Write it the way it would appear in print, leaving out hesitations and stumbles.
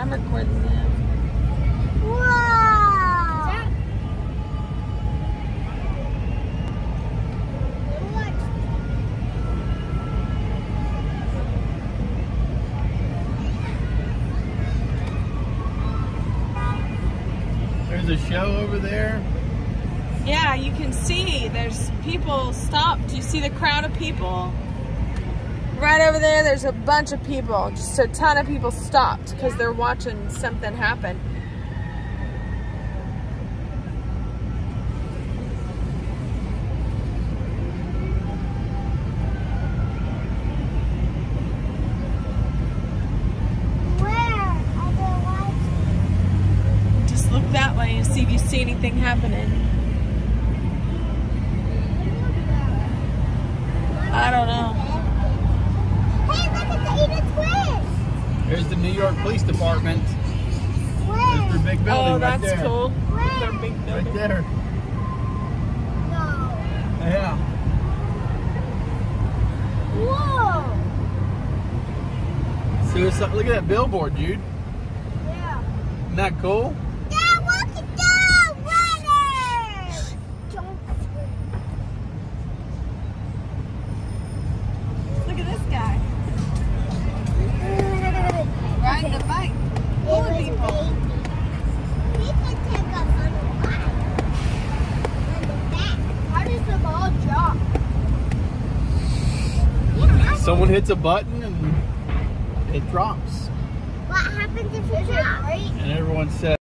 I'm recording them. Wow! There's a show over there. Yeah, you can see there's people stopped. Do you see the crowd of people? Right over there, there's a bunch of people. Just a ton of people stopped because they're watching something happen. Just look that way and see if you see anything happening. I don't know. Hey, look at the Eden Twist! There's the New York Police Department. There's their big building Oh, right that's there. cool. Where? Their big building. Right there. No. Yeah. Whoa! Suicide. Look at that billboard, dude. Yeah. Isn't that cool? Dad, look at that! Runners! Don't scream. Look at this guy. Riding a bike. Full of people. We can take us on the bike. On the back. How does the ball drop? Yeah, Someone hits a button and it drops. what happens if it drops? And everyone says,